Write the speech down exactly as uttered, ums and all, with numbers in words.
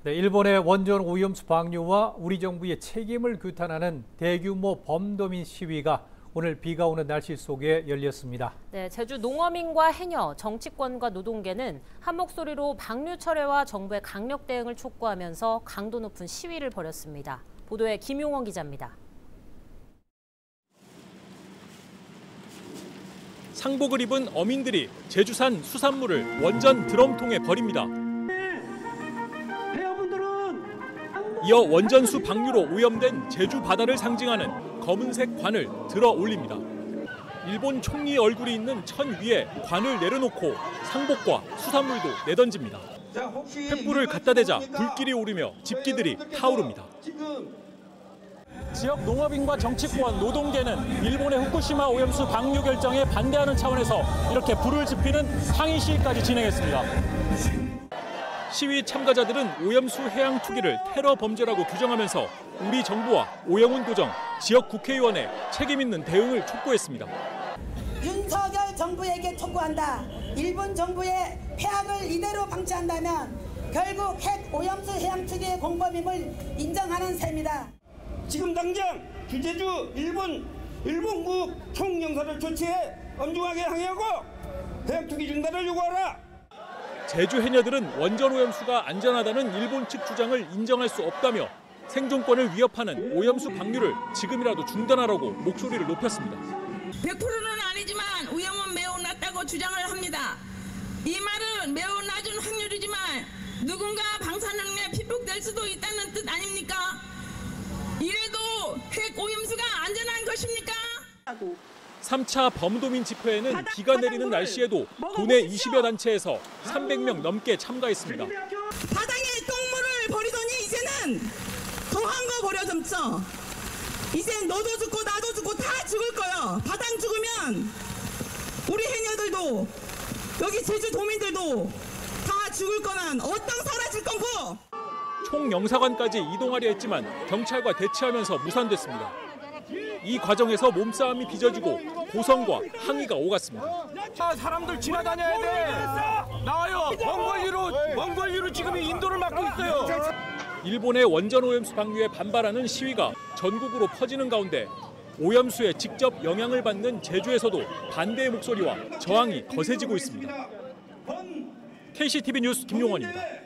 네, 일본의 원전 오염수 방류와 우리 정부의 책임을 규탄하는 대규모 범도민 시위가 오늘 비가 오는 날씨 속에 열렸습니다. 네, 제주 농어민과 해녀, 정치권과 노동계는 한 목소리로 방류 철회와 정부의 강력 대응을 촉구하면서 강도 높은 시위를 벌였습니다. 보도에 김용원 기자입니다. 상복을 입은 어민들이 제주산 수산물을 원전 드럼통에 버립니다. 이어 원전수 방류로 오염된 제주 바다를 상징하는 검은색 관을 들어 올립니다. 일본 총리 얼굴이 있는 천 위에 관을 내려놓고 상복과 수산물도 내던집니다. 횃불을 갖다 대자 불길이 오르며 집기들이 타오릅니다. 지역 농업인과 정치권, 노동계는 일본의 후쿠시마 오염수 방류 결정에 반대하는 차원에서 이렇게 불을 지피는 항의 시위까지 진행했습니다. 시위 참가자들은 오염수 해양 투기를 테러 범죄라고 규정하면서 우리 정부와 오영훈 도정, 지역 국회의원의 책임 있는 대응을 촉구했습니다. 윤석열 정부에게 촉구한다. 일본 정부의 폐악을 이대로 방치한다면 결국 핵 오염수 해양 투기의 공범임을 인정하는 셈이다. 지금 당장 주재주 일본 일본국 총영사를 조치해 엄중하게 항의하고 해양 투기 중단을 요구하라. 제주 해녀들은 원전 오염수가 안전하다는 일본 측 주장을 인정할 수 없다며 생존권을 위협하는 오염수 방류를 지금이라도 중단하라고 목소리를 높였습니다. 백 퍼센트는 아니지만 오염은 매우 낮다고 주장을 합니다. 이 말은 매우 낮은 확률이지만 누군가 방사능에 피폭될 수도 있다는 뜻 아닙니까? 이래도 핵 오염수가 안전한 것입니까? 삼 차 범도민 집회에는 비가 내리는 날씨에도 도내 이십여 단체에서 삼백 명 넘게 참가했습니다. 바닥에 똥물을 버리더니 이제는 더한 거 버려점죠. 이젠 너도 죽고 나도 죽고 다 죽을 거예요. 바닥 죽으면 우리 해녀들도 여기 제주 도민들도 다 죽을 거면 어떤 사라질 건고. 총영사관까지 이동하려 했지만 경찰과 대치하면서 무산됐습니다. 이 과정에서 몸싸움이 빚어지고 고성과 항의가 오갔습니다. 아, 사람들 지나다녀야 돼. 나와요. 먼 권리로 먼 권리로 지금 인도를 막고 있어요. 일본의 원전 오염수 방류에 반발하는 시위가 전국으로 퍼지는 가운데 오염수에 직접 영향을 받는 제주에서도 반대의 목소리와 저항이 거세지고 있습니다. 케이씨티비 뉴스 김용원입니다.